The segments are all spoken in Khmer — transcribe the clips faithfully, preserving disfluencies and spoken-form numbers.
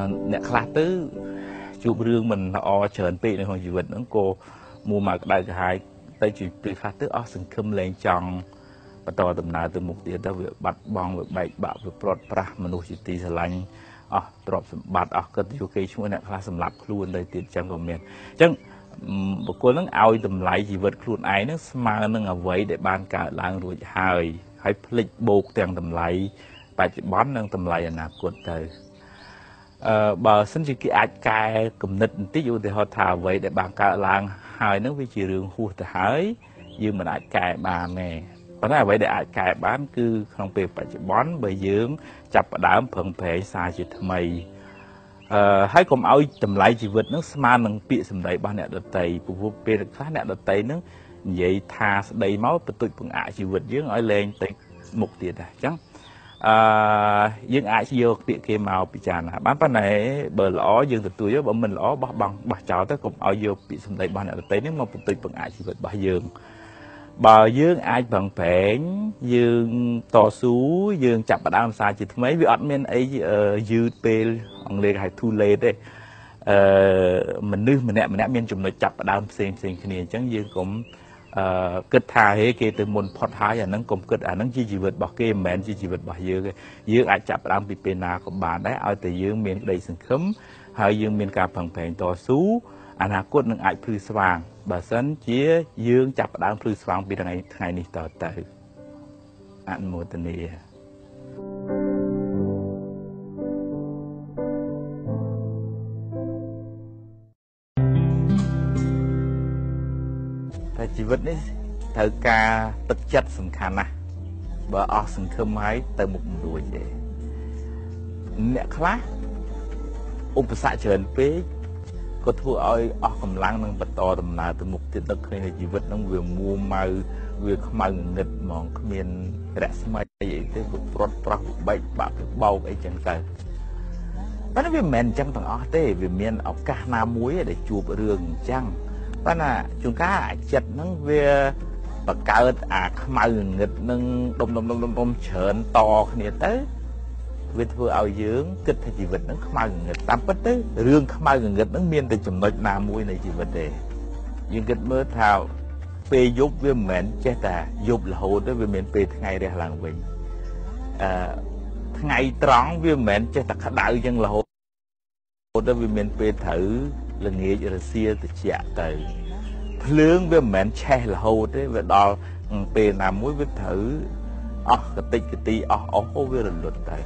អ្នកខ្លះទៅជួបរឿងមិនល្អច្រើនពេកនៅក្នុងជីវិតហ្នឹងក៏មួមកដៅក្រហាយទៅជួយពេលខ្លះទៅអស់សង្ឃឹមលែងចង់បន្តដំណើរទៅមុខទៀតទៅវាបាត់បង់វាបែកបាក់វាព្រាត់ប្រាសមនុស្សជាទីស្រឡាញ់អស់ទ្រព្យសម្បត្តិអស់កិត្តិយសគេឈ្មោះអ្នកខ្លះសម្លាប់ខ្លួនទៅទៀតចឹងក៏មានអញ្ចឹងបុគ្គលនឹងឲ្យតម្លៃជីវិតខ្លួនឯងនឹងស្មើនឹងអ្វីដែលបានកើតឡើងរួចហើយហើយភ្លេចបូកទាំងតម្លៃបច្ចុប្បន្ននិងតម្លៃអនាគតទៅអឺបើសិនជាគេអាចកែគំនិតបន្តិចឧទាហរណ៍ថាអ្វីដែលបានកើតឡើងហើយនឹងវាជារឿងហួសទៅហើយយើងមិនអាចកែបានទេប៉ុន្តែអ្វីដែលអាចកែបានគឺក្នុងពេលបច្ចុប្បន្នបើយើងចាប់ផ្ដើមប្រឹងប្រែងសារជាថ្មីអឺហើយកុំឲ្យតម្លៃជីវិតនឹងស្មើនឹងពាក្យសម្ដីរបស់អ្នកដទៃព្រោះពេលខ្លះអ្នកដទៃនឹងនិយាយថាស្ដីមកបន្ទុចបង្អាក់ជីវិតយើងឲ្យលែងទៅមុខទៀតដែរអញ្ចឹងអឺយើងអាចយកពាក្យគេមកពិចារណាបានប៉ុន្តែបើល្អយើងទទួលយកបើមិនល្អបោះបង់បោះចោលទៅកុំឲ្យយកពាក្យសម្ដីរបស់អ្នកដទៃនេះមកបន្ទុចបង្អាក់ជីវិតរបស់យើងបើយើងអាចប្រឹងប្រែងយើងតស៊ូយើងចាប់ផ្ដើមសារជាថ្មីវាអត់មានអីយឺតពេលអង់គ្លេសគេហៅ too late ទេអឺមនុស្សម្នាក់ម្នាក់មានចំណុចចាប់ផ្ដើមផ្សេងផ្សេងគ្នាអញ្ចឹងយើងកុំអឺគិតថាហេគេទៅមុនផុតហើយអាហ្នឹងកុំគិតអាហ្នឹងជាជីវិតរបស់គេមិនមែនជាជីវិតរបស់យើងទេយើងអាចចាប់ផ្ដើមពីពេលណាក៏បានដែរឲ្យតែយើងមានក្តីសង្ឃឹមហើយយើងមានការប្រឹងប្រែងតស៊ូអនាគតនឹងអាចភ្លឺស្វាងបើសិនជាយើងចាប់ផ្ដើមភ្លឺស្វាងពីថ្ងៃថ្ងៃនេះតទៅអនុមោទនាតែជីវិតនេះត្រូវការទឹកចិត្តសំខាន់ណាស់បើអស់សង្ឃឹមហើយទៅមុខមិនរួចទេអ្នកខ្លះឧបសគ្គច្រើនពេកក៏ធ្វើឲ្យអស់កម្លាំងនឹងបន្តដំណើរទៅមុខទៀតដឹកគ្នាជីវិតនឹងវាមួម៉ៅវាខ្មៅងងឹតហ្មងគ្មានរស្មីអីទេវាព្រាត់ប្រាសវាបែកបាក់វាបោកអីចឹងទៅប៉ុន្តែវាមិនមែនអញ្ចឹងទាំងអស់ទេវាមានឱកាសណាមួយដែលជួបរឿងអញ្ចឹងប៉ុន្តែជួនកាលអាចិត្តហ្នឹងវាបង្កើតអាខ្មៅងងឹតនឹងដុំដុំដុំដុំច្រើនតគ្នាទៅវាធ្វើឲ្យយើងគិតថាជីវិតហ្នឹងខ្មៅងងឹតតាមពិតទៅរឿងខ្មៅងងឹតហ្នឹងមានតែចំណុចណាមួយនៃជីវិតទេយើងគិតមើលថាពេលយប់វាមិនមែនចេះតែយប់រហូតទេវាមានពេលថ្ងៃរះឡើងវិញអឺថ្ងៃត្រង់វាមិនមែនចេះតែក្តៅចឹងរហូតទៅវាមានពេលត្រូវល្ងាចរសៀលត្រជាក់ទៅភ្លើងវាមិនមែនឆេះរហូតទេវាដល់ពេលណាមួយវាត្រូវអស់កតិចកទីអស់អស់វារលត់ទៅ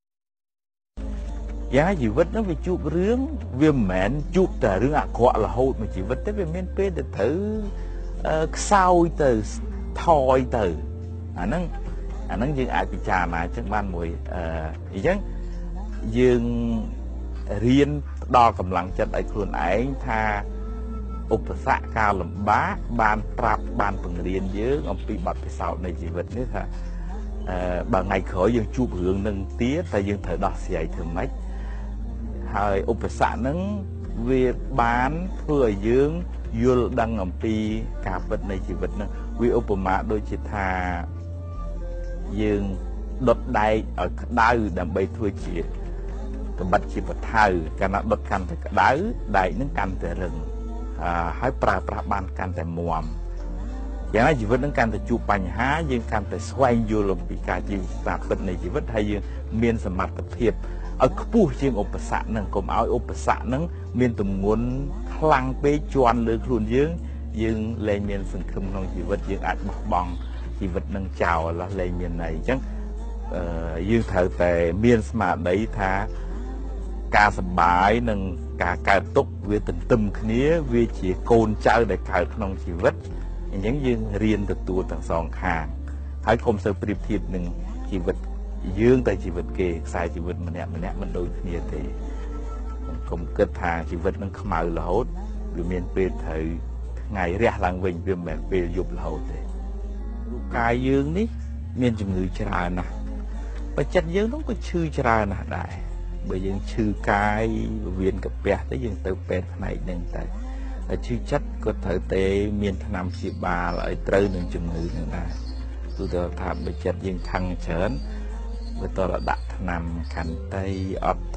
យ៉ាងជីវិតនោះវាជួបរឿងវាមិនមែនជួបតែរឿងអាក្រក់រហូតមួយជីវិតទេវាមានពេលទៅត្រូវខ្សោយទៅថយទៅអាហ្នឹងអាហ្នឹងយើងអាចពិចារណាចឹងបានមួយអញ្ចឹងយើងរៀនផ្ដល់កម្លាំងចិត្តឲ្យខ្លួនឯងថាឧបសគ្គការលំបាកបានប្រាប់បានបង្រៀនយើងអំពីបទពិសោធន៍នៃជីវិតនេះថាអឺបើថ្ងៃក្រោយយើងជួបរឿងនឹងទៀតតែយើងត្រូវដោះស្រាយធ្វើម៉េចហើយឧបសគ្គហ្នឹងវាបានធ្វើឲ្យយើងយល់ដឹងអំពីការពិតនៃជីវិតហ្នឹងវាឧបមាដូចជាថាយើងដុតដែកឲ្យក្តៅដើម្បីធ្វើជាកំបិតជាបថៅកាលណាដុតកាន់តែក្តៅដែកហ្នឹងកាន់តែរឹងហើយប្រើប្រាស់បានកាន់តែមាំយ៉ាងណាជីវិតនឹងកាន់តែជួបបញ្ហាយើងកាន់តែស្វែងយល់អំពីការជីវិតតាមពិតនៃជីវិតហើយយើងមានសមត្ថភាពឲ្យខ្ពស់ជាងឧបសគ្គនឹងកុំឲ្យឧបសគ្គនឹងមានទម្ងន់ខ្លាំងពេកជន់លើខ្លួនយើងយើងលែងមានសង្ឃឹមក្នុងជីវិតយើងអាចបោះបង់ជីវិតនឹងចោលលែងមានន័យអញ្ចឹងយើងត្រូវតែមានស្មារតីថាការសប្បាយនិងការកើតទុក្ខវាទន្ទឹមគ្នាវាជាកូនចៅដែលកើតក្នុងជីវិតអញ្ចឹងយើងរៀនទទួលទាំងសងខាងហើយកុំសូវប្រៀបធៀបនឹងជីវិតយើងតែជីវិតគេខ្សែជីវិតម្នាក់ម្នាក់មិនដូចគ្នាទេកុំគិតថាជីវិតនឹងខ្មៅរហូតវាមានពេលត្រូវថ្ងៃរះឡើងវិញវាមិនមែនពេលយប់រហូតទេរូបកាយយើងនេះមានជំងឺច្រើនណាស់បើចិត្តយើងនោះក៏ឈឺច្រើនណាស់ដែរបើយើងឈឺកាយវិមានកាពះទៅយើងទៅពេទ្យផ្នែកហ្នឹងទៅហើយឈឺចិត្តក៏ត្រូវតែមានថ្នាំព្យាបាលឲ្យត្រូវនឹងជំងឺហ្នឹងដែរទូទៅថាបើចិត្តយើងខឹងច្រើនវាតរដាក់ថ្នាំខន្តីអត់ធ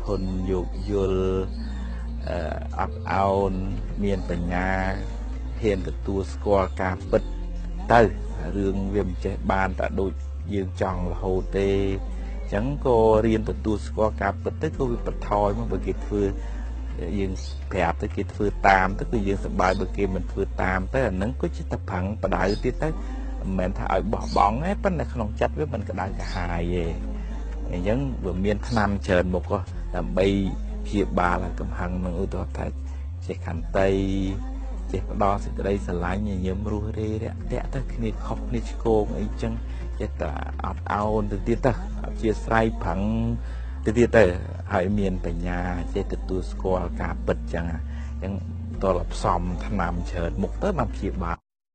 នយោគយល់អត់អោនមានបញ្ញាហ៊ានទទួលស្គាល់ការពិតទៅរឿងវាមិនចេះបានតែដូចយើងចង់រហូតទេអញ្ចឹងក៏រៀនទទួលស្គាល់ការពិតទៅក៏វាបន្ថយមកបើគេធ្វើយើងប្រាប់ទៅគេធ្វើតាមទៅគឺយើងសប្បាយបើគេមិនធ្វើតាមទៅអាហ្នឹងក៏ជាតែប្រឹងបដៅទៀតទៅមិនមែនថាឲ្យបោះបង់ទេប៉ុន្តែក្នុងចិត្តវាមិនក្តៅក្រហាយទេអញ្ចឹងវាមានថ្នាំច្រើនមុខដើម្បីព្យាបាលកំហឹងនឹងឧទាហរណ៍ថាចេះខន្តីចេះផ្ដោតសេចក្តីស្រឡាញ់ញញឹមរស់រេរាក់តាក់ទៅគ្នាខុសគ្នាឆ្គងអីចឹងចេះតែអត់អោនទៅទៀតទៅអធិស្ស្រ័យប្រឹងទៅទៀតទៅហើយមានបញ្ញាចេះទទួលស្គាល់ការពិតចឹងអញ្ចឹងតលផ្សំថ្នាំច្រើនមុខទៅបានព្យាបាល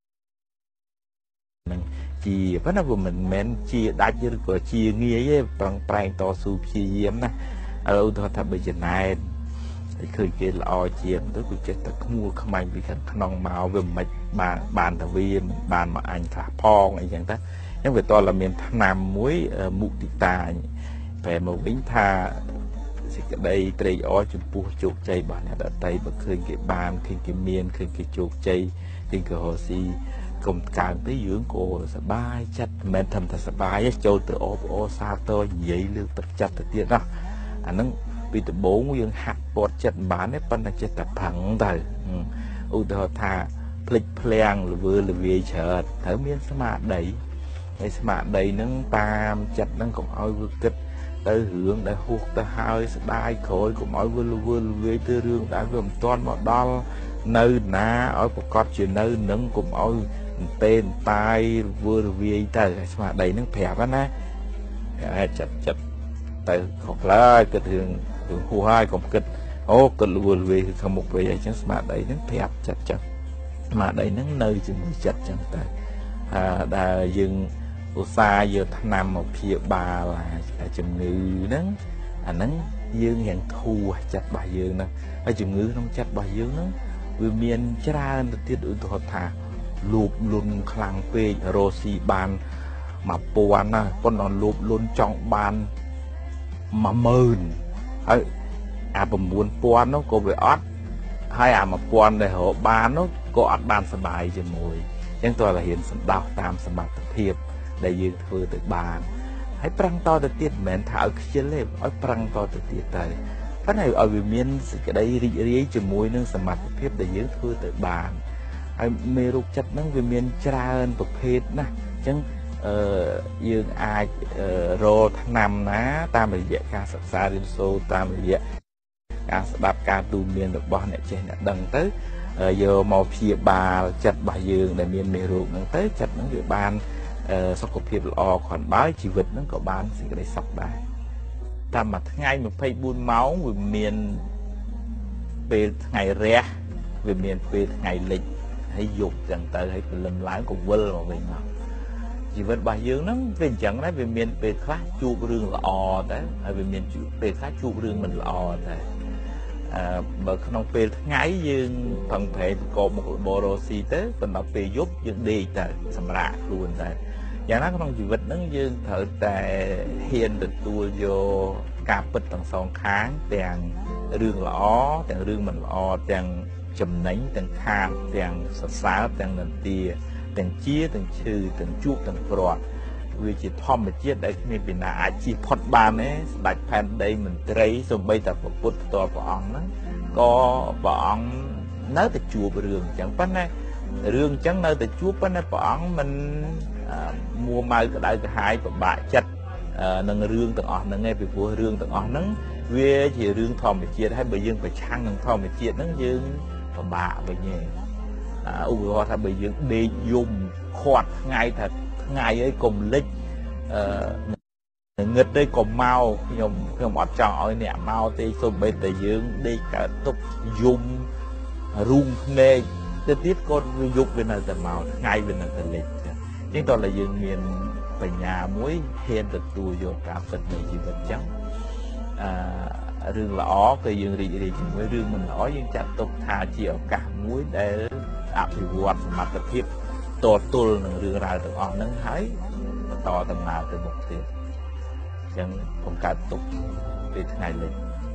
នឹងជាប៉ុន្តែវាមិនមែនជាដាច់ឬក៏ជាងាយទេប្រឹងប្រែងតស៊ូព្យាយាមណាឧទាហរណ៍ថាបើចំណែនឃើញគេល្អជាងទៅគឺចេះតែខ្មួលខ្មាញ់ពីខាងក្នុងមកវាមិនបានបានតែវាមិនបានមកអញខ្លះផងអីចឹងទៅអញ្ចឹងវាតលមានថ្នាំមួយមុទិតាប្រែមកវិញថាសេចក្តីត្រេកអរចំពោះជោគជ័យរបស់អ្នកដទៃបើឃើញគេបានឃើញគេមានឃើញគេជោគជ័យឃើញគេរស់ស៊ីកុំកើងទៅយើងក៏សប្បាយចិត្តមិនមែនថាតែសប្បាយទេចូលទៅអបអរសាទរនិយាយលើកទឹកចិត្តទៅទៀតណាអាហ្នឹងពីដំបូងយើងហាត់ពត់ចិត្តមិនបានទេប៉ុន្តែចិត្តតែប្រឹងទៅឧទាហរណ៍ថាភ្លេចភ្លាំងល្វើល្វាយច្រើនត្រូវមានស្មារតីហើយស្មារតីហ្នឹងតាមចិត្តហ្នឹងកុំឲ្យវាគិតទៅរឿងដែលហួសទៅហើយស្ដាយក្រោយកុំឲ្យវាល្វើល្វាយទៅរឿងដែលវាមិនទាន់មកដល់នៅណាឲ្យប្រកាសជានៅនឹងកុំឲ្យទេតាយវើរវាយទៅស្មារតីហ្នឹងប្រាប់ណាចិត្តចិត្តទៅខុសឡើយគិតរឿងរឿងហួសហើយកុំគិតអូគិតល្វើល្វាយគឺខាងមុខវិញអញ្ចឹងស្មារតីហ្នឹងប្រាប់ចិត្តចឹងស្មារតីហ្នឹងនៅជាមួយចិត្តចឹងទៅអឺដែលយើងឧស្សាហ៍យកថ្នាំមកព្យាបាលជំងឺហ្នឹងអាហ្នឹងយើងរៀងធូរចិត្តរបស់យើងហ្នឹងហើយជំងឺក្នុងចិត្តរបស់យើងហ្នឹងវាមានច្រើនទៅទៀតឧទាហរណ៍ថាលូបលុនខ្លាំងពេករស់ស៊ីបានមួយពាន់ណាប៉ុន្តែលូបលុនចង់បានមួយម៉ឺនហើយអា៩ពាន់នោះក៏វាអត់ហើយអាមួយពាន់ដែលរកបាននោះក៏អត់បានសុបាយជាមួយអញ្ចឹងតើរៀនសម្ដោះតាមសមត្ថភាពដែលយើងធ្វើទៅបានហើយប្រឹងតទៅទៀតមិនមែនថាឲ្យខ្ជិលទេឲ្យប្រឹងតទៅទៀតទៅប៉ុន្តែឲ្យវាមានសេចក្តីរីករាយជាមួយនឹងសមត្ថភាពដែលយើងធ្វើទៅបានហើយមេរោគចិត្តហ្នឹងវាមានច្រើនប្រភេទណាស់អញ្ចឹងអឺយើងអាចរកថ្នាំណាតាមរយៈការសិក្សារៀនសូត្រតាមរយៈការស្ដាប់ការទូន្មានរបស់អ្នកចេះអ្នកដឹងទៅយកមកព្យាបាលចិត្តរបស់យើងដែលមានមេរោគហ្នឹងទៅចិត្តហ្នឹងវាបានសុខភាពល្អគ្រាន់បើជីវិតហ្នឹងក៏បានសេចក្តីសុខដែរតាមមួយថ្ងៃម្ភៃបួនម៉ោងវាមានពេលថ្ងៃរះវាមានពេលថ្ងៃលិចហើយយប់ចឹងទៅហើយព្រលឹមឡើងក៏វិលមកវិញមកជីវិតរបស់យើងហ្នឹងវាអញ្ចឹងដែរវាមានពេលខ្លះជួបរឿងល្អដែរហើយវាមានពេលខ្លះជួបរឿងមិនល្អដែរអឺបើក្នុងពេលថ្ងៃយើងផឹងប្រែងប្រកបមុខរបររស់ស៊ីទៅប៉ុន្តែពេលយប់យើងដេកទៅសម្រាកខ្លួនដែរយ៉ាងណាក្នុងជីវិតហ្នឹងយើងត្រូវតែហ៊ានទទួលយកការពិតទាំងសងខាងទាំងរឿងល្អទាំងរឿងមិនល្អទាំងចំណេញទាំងខាតទាំងសរសើរទាំងនន្ទាទាំងជាទាំងឈឺទាំងជួបទាំងព្រាត់វាជាធម្មជាតិដែលគ្មានពីណាអាចជៀសផុតបានទេស្ដេចផែនដីមន្ត្រីសូម្បីតែព្រះពុទ្ធផ្ទាល់ព្រះអង្គហ្នឹងក៏ព្រះអង្គនៅតែជួបរឿងអញ្ចឹងប៉ុន្តែរឿងអញ្ចឹងនៅតែជួបប៉ុន្តែព្រះអង្គមិនមួម៉ៅក្តៅក្រហាយពិបាកចិត្តនឹងរឿងទាំងអស់ហ្នឹងឯងពីព្រោះរឿងទាំងអស់ហ្នឹងវាជារឿងធម្មជាតិហើយបើយើងប្រឆាំងនឹងធម្មជាតិហ្នឹងយើងពិបាកវិញឯងឧទាហរណ៍ថាបើយើងដេកយំខាត់ថ្ងៃថាថ្ងៃអីកុំលិចអឺងឹតទេកុំមកខ្ញុំខ្ញុំអត់ចង់ឲ្យអ្នកមកទេសូម្បីតែយើងដេកកើតទុកយំរូងភ្នែកទៅទៀតក៏យប់វានៅតែមកថ្ងៃវានៅតែលិចចឹងតើតែយើងមានបញ្ញាមួយហ៊ានទទួលយកការពិតនៃជីវិតចឹងអឺរឿងល្អគឺយើងរីករាយជាមួយរឿងមិនល្អយើងចាត់ទុកថាជាឱកាសមួយដែលអភិវឌ្ឍសមត្ថភាពតទល់នឹងរឿងរ៉ាវទាំងអស់ហ្នឹងហើយបន្តដំណើរទៅមុខទៀតអញ្ចឹងបង្កើតទុកពេលថ្ងៃលិច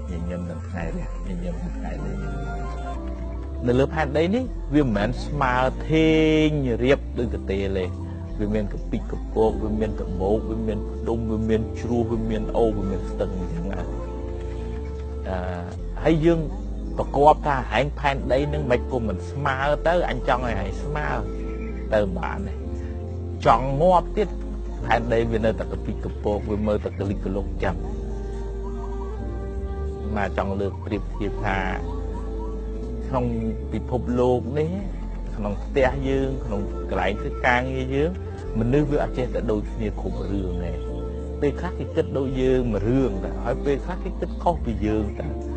ញញឹមនឹងថ្ងៃនេះញញឹមនឹងថ្ងៃនេះនៅលើផែនដីនេះវាមិនមែនស្មើធេងរៀបដូចកទេទេវាមានកពីកកពកវាមានកបោកវាមានផ្ដុំវាមានជ្រោះវាមានអូវាមានស្ទឹងអញ្ចឹងណាអឺហើយយើងប្រកបថាហែងផែនដីនឹងមិនក៏មិនស្មើទៅអញចង់ឲ្យហែងស្មើទៅបានទេចង់ងាប់ទៀតផែនដីវានៅតែកពីកកពកវាមើលតែកលិកកលុកចាំមកចង់លើកប្រៀបធៀបថាក្នុងពិភពលោកនេះក្នុងផ្ទះយើងក្នុងកន្លែងធ្វើការងារយើងមនុស្សវាអត់ចេះតែដូចគ្នាគ្រប់រឿងទេពេលខ្លះគេគិតដូចយើងមួយរឿងតែហើយពេលខ្លះគេគិតខុសពីយើងតែ